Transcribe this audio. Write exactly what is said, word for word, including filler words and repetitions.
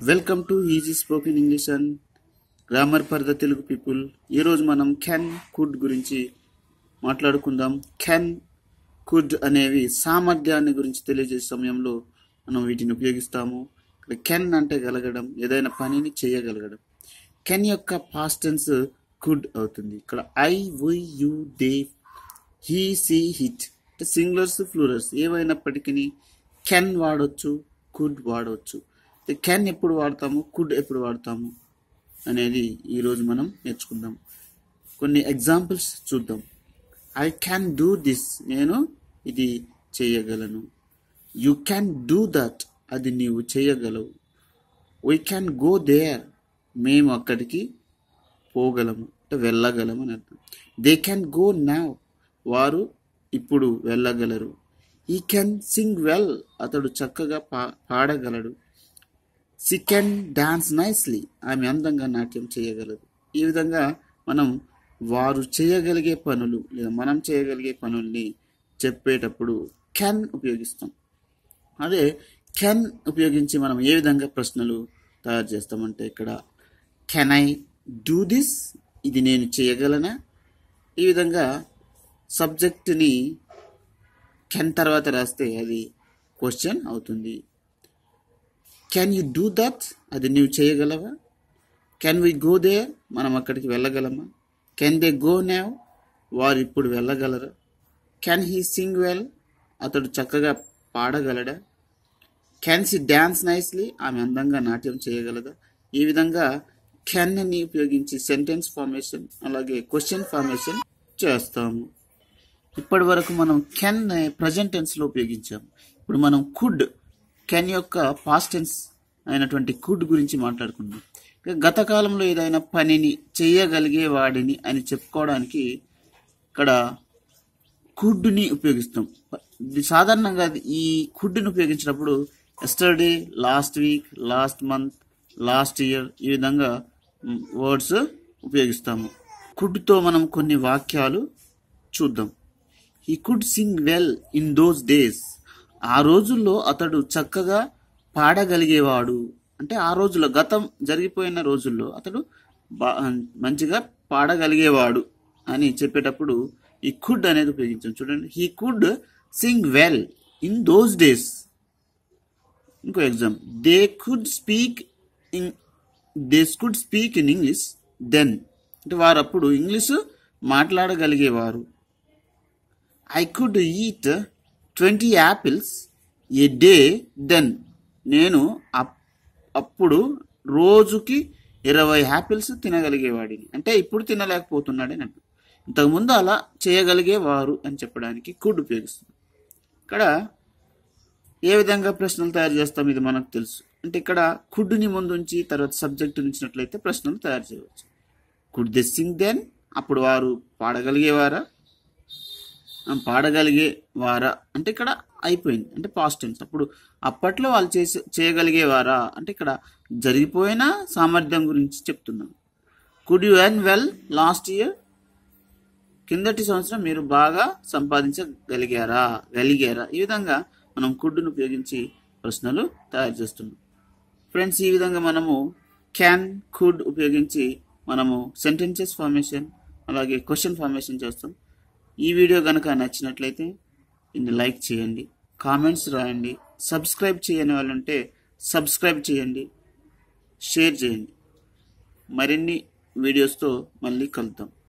Welcome to easy spoken English and grammar for the Telugu people. ఈరోజు మనం can could గురించి మాట్లాడుకుందాం. కెన్ కుడ్ అనేవి సామర్థ్యాన్ని గురించి తెలియజేసే సమయంలో మనం వీటిని ఉపయోగిస్తాము. ఇక్కడ కెన్ అంటే గలగడం, ఏదైనా పనిని చేయగలగడం. కెన్ యొక్క పాస్ట్ టెన్స్ కుడ్ అవుతుంది. ఇక్కడ I we you they he she it అంటే సింగులర్స్ ప్లూరల్స్ ఏవైనప్పటికీ కెన్ వాడవచ్చు, కుడ్ వాడవచ్చు. కెన్ ఎప్పుడు వాడతాము, కుడ్ ఎప్పుడు వాడతాము అనేది ఈరోజు మనం నేర్చుకుందాం. కొన్ని ఎగ్జాంపుల్స్ చూద్దాం. ఐ క్యాన్ డూ దిస్, నేను ఇది చేయగలను. యూ క్యాన్ డూ దట్, అది నీవు చేయగలవు. వీ క్యాన్ గో దేర్, మేము అక్కడికి పోగలము అంటే వెళ్ళగలము అని అర్థం. దే క్యాన్ గో నౌ, వారు ఇప్పుడు వెళ్ళగలరు. ఈ క్యాన్ సింగ్ వెల్, అతడు చక్కగా పా పాడగలడు. షీ కెన్ డాన్స్ నైస్లీ, ఆమె అందంగా నాట్యం చేయగలదు. ఈ విధంగా మనం వారు చేయగలిగే పనులు లేదా మనం చేయగలిగే పనుల్ని చెప్పేటప్పుడు కెన్ ఉపయోగిస్తాం. అదే కెన్ ఉపయోగించి మనం ఏ విధంగా ప్రశ్నలు తయారు చేస్తామంటే ఇక్కడ కెన్ ఐ డూ దిస్, ఇది నేను చేయగలనా. ఈ విధంగా సబ్జెక్ట్ని కెన్ తర్వాత రాస్తే అది క్వశ్చన్ అవుతుంది. కెన్ యూ డూ దట్, అది నీవు చేయగలవా. కెన్ వి గో దేర్, మనం అక్కడికి వెళ్ళగలమా. కెన్ దే గో నౌ, వారు ఇప్పుడు వెళ్ళగలరా. కెన్ హీ సింగ్ వెల్, అతడు చక్కగా పాడగలడా. కెన్ షీ డాన్స్ నైస్లీ, ఆమె అందంగా నాట్యం చేయగలదా. ఈ విధంగా కెన్ని ఉపయోగించి సెంటెన్స్ ఫార్మేషన్ అలాగే క్వశ్చన్ ఫార్మేషన్ చేస్తాము. ఇప్పటి వరకు మనం కెన్ ప్రజెంట్ టెన్స్లో ఉపయోగించాము. ఇప్పుడు మనం కుడ్, కెన్ యొక్క పాస్ట్ టెన్స్ అయినటువంటి కుడ్ గురించి మాట్లాడుకుందాం. గత కాలంలో ఏదైనా పనిని చేయగలిగే వాడిని అని చెప్పుకోవడానికి ఇక్కడ కుడ్ని ఉపయోగిస్తాం. సాధారణంగా ఈ కుడ్ని ఉపయోగించినప్పుడు yesterday, last week, last month, last year ఈ విధంగా వర్డ్స్ ఉపయోగిస్తాము. కుడ్తో మనం కొన్ని వాక్యాలు చూద్దాం. He could sing well in those days, ఆ రోజుల్లో అతడు చక్కగా పాడగలిగేవాడు. అంటే ఆ రోజుల్లో, గతం జరిగిపోయిన రోజుల్లో అతడు బా మంచిగా పాడగలిగేవాడు అని చెప్పేటప్పుడు ఈ కుడ్ అనేది ఉపయోగించాం. చూడండి, he could sing well in those days. ఇంకో exam, they could speak in they could speak in English then, అంటే వారు అప్పుడు ఇంగ్లీషు మాట్లాడగలిగేవారు. I could eat twenty apples a day then, నేను అప్పుడు రోజుకి ఇరవై యాపిల్స్ తినగలిగేవాడిని. అంటే ఇప్పుడు తినలేకపోతున్నాడని అంట. ఇంతకుముందు అలా చేయగలిగేవారు అని చెప్పడానికి కుడ్ ఉపయోగిస్తుంది. ఇక్కడ ఏ విధంగా ప్రశ్నలు తయారు చేస్తాం ఇది మనకు తెలుసు. అంటే ఇక్కడ కుడ్ని ముందు ఉంచి తర్వాత సబ్జెక్ట్ ఉంచినట్లయితే ప్రశ్నలు తయారు చేయవచ్చు. కుడ్ దే సింగ్ దెన్, అప్పుడు వారు పాడగలిగేవారా. పాడగలిగే వారా అంటే ఇక్కడ అయిపోయింది, అంటే పాస్ట్ టెన్స్. అప్పుడు అప్పట్లో వాళ్ళు చేసే చేయగలిగేవారా అంటే ఇక్కడ జరిగిపోయిన సామర్థ్యం గురించి చెప్తున్నాం. Could you earn well last year, కిందటి సంవత్సరం మీరు బాగా సంపాదించగలిగారా గలిగారా ఈ విధంగా మనం కుడ్ను ఉపయోగించి ప్రశ్నలు తయారు చేస్తున్నాం. ఫ్రెండ్స్, ఈ విధంగా మనము క్యాన్, కుడ్ ఉపయోగించి మనము సెంటెన్సెస్ ఫార్మేషన్ అలాగే క్వశ్చన్ ఫార్మేషన్ చేస్తాం. ఈ వీడియో కనుక నచ్చినట్లయితే దీన్ని లైక్ చేయండి, కామెంట్స్ రాయండి, సబ్స్క్రైబ్ చేయని వాళ్ళు ఉంటే సబ్స్క్రైబ్ చేయండి, షేర్ చేయండి. మరిన్ని వీడియోస్తో మళ్ళీ కలుద్దాం.